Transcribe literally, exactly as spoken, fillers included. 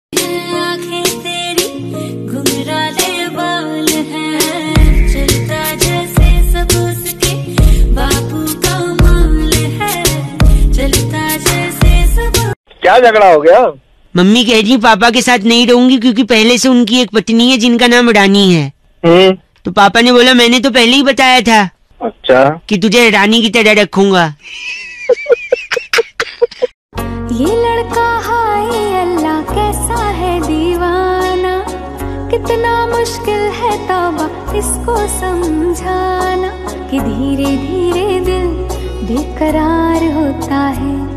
आंखें तेरी घुंघराले बाल हैं, चलता जैसे सब उसके बापू का माल है, चलता जैसे सब। क्या झगड़ा हो गया? मम्मी कह रही पापा के साथ नहीं रहूंगी क्योंकि पहले से उनकी एक पत्नी है जिनका नाम रानी है। हम्म। तो पापा ने बोला मैंने तो पहले ही बताया था। अच्छा। कि तुझे रानी की तरह रखूंगा। ये लड़का हाय अल्लाह कैसा है दीवाना, कितना मुश्किल है तौबा इसको समझाना, कि धीरे धीरे दिल बेकरार होता है।